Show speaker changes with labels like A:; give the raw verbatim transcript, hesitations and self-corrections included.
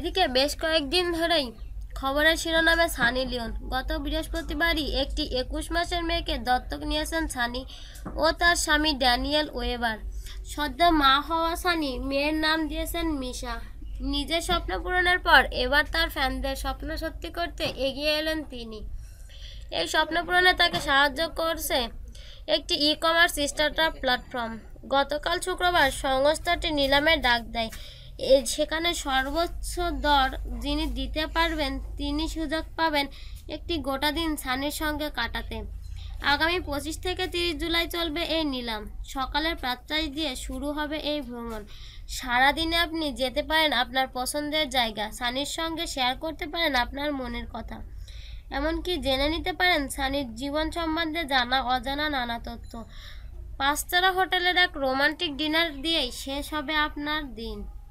A: এদিকে বেশ কয়েকদিন ধরেই খবরের শিরোনামে সানি লিওন। গত বৃহস্পতিবারই একটি একুশ মাসের মেয়েকে দত্তক নিয়েছেন সানি ও তার স্বামী ড্যানিয়েল ওয়েবার। সদ্য মা হওয়া সানি মেয়ের নাম দিয়েছেন মিশা। নিজের স্বপ্ন পূরণের পর এবার তার ফ্যানদের স্বপ্ন সত্যি করতে এগিয়ে এলেন তিনি। এই স্বপ্ন পূরণে তাকে সাহায্য করছে একটি ই কমার্স স্টার্টআপ প্ল্যাটফর্ম। গতকাল শুক্রবার সংস্থাটি নিলামের ডাক দেয়। সেখানে সর্বোচ্চ দর যিনি দিতে পারবেন তিনি সুযোগ পাবেন একটি গোটা দিন সানির সঙ্গে কাটাতে। আগামী পঁচিশ থেকে তিরিশ জুলাই চলবে এই নিলাম। সকালের প্রাতরাশ দিয়ে শুরু হবে এই ভ্রমণ। সারাদিনে আপনি যেতে পারেন আপনার পছন্দের জায়গা, সানির সঙ্গে শেয়ার করতে পারেন আপনার মনের কথা, এমনকি জেনে নিতে পারেন সানির জীবন সম্বন্ধে জানা অজানা নানা তথ্য। পাঁচতারা হোটেলের এক রোমান্টিক ডিনার দিয়েই শেষ হবে আপনার দিন।